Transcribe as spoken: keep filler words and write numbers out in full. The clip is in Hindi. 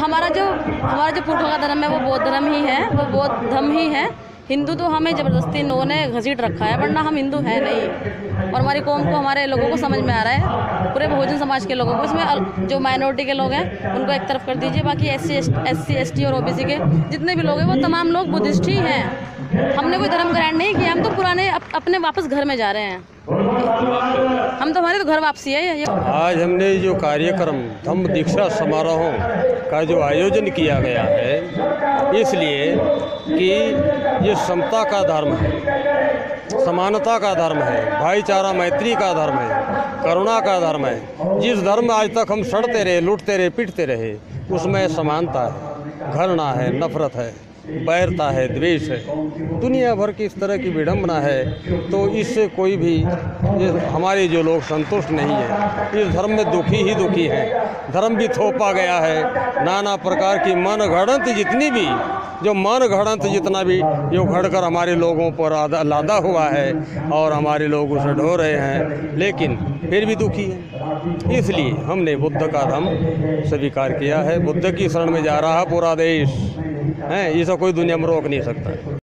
हमारा जो हमारा जो पुरखों का धर्म है वो बौद्ध धर्म ही है, वो बौद्ध धर्म ही है। हिंदू तो हमें ज़बरदस्ती इन लोगों ने घसीट रखा है, वरना हम हिंदू हैं नहीं। और हमारी कौम को, हमारे लोगों को समझ में आ रहा है, पूरे बहुजन समाज के लोगों को। इसमें जो माइनॉरिटी के लोग हैं उनको एक तरफ कर दीजिए, बाकी S C S C S T और ओ बी सी के जितने भी लोग हैं वो तमाम लोग बुद्धिस्ट ही हैं। हमने कोई धर्म ग्रहण नहीं किया, हम तो पुराने अप, अपने वापस घर में जा रहे हैं। हम तो, हमारे तो घर वापसी है ये। आज हमने जो कार्यक्रम धम्म दीक्षा समारोहों का जो आयोजन किया गया है, इसलिए कि ये समता का धर्म है, समानता का धर्म है, भाईचारा मैत्री का धर्म है, करुणा का धर्म है। जिस धर्म में आज तक हम सड़ते रहे, लूटते रहे, पीटते रहे, उसमें समानता है, घृणा है, नफरत है, बैरता है, द्वेष है, दुनिया भर की इस तरह की विडंबना है। तो इससे कोई भी, हमारे जो लोग संतुष्ट नहीं है, इस धर्म में दुखी ही दुखी हैं। धर्म भी थोपा गया है, नाना प्रकार की मन गढ़ंत जितनी भी जो मन गढ़ंत जितना भी जो घड़कर हमारे लोगों पर लादा हुआ है और हमारे लोग उसे ढो रहे हैं, लेकिन फिर भी दुखी है। इसलिए हमने बुद्ध का धर्म स्वीकार किया है। बुद्ध की शरण में जा रहा पूरा देश है, इसे कोई दुनिया में रोक नहीं सकता।